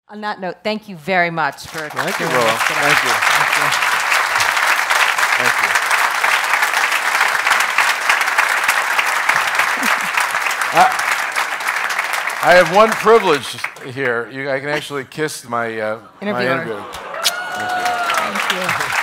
On that note, thank you very much for Thank you, Willow. Thank you. Thank you. Thank you. I have one privilege here. I can actually kiss my interviewer. Thank you.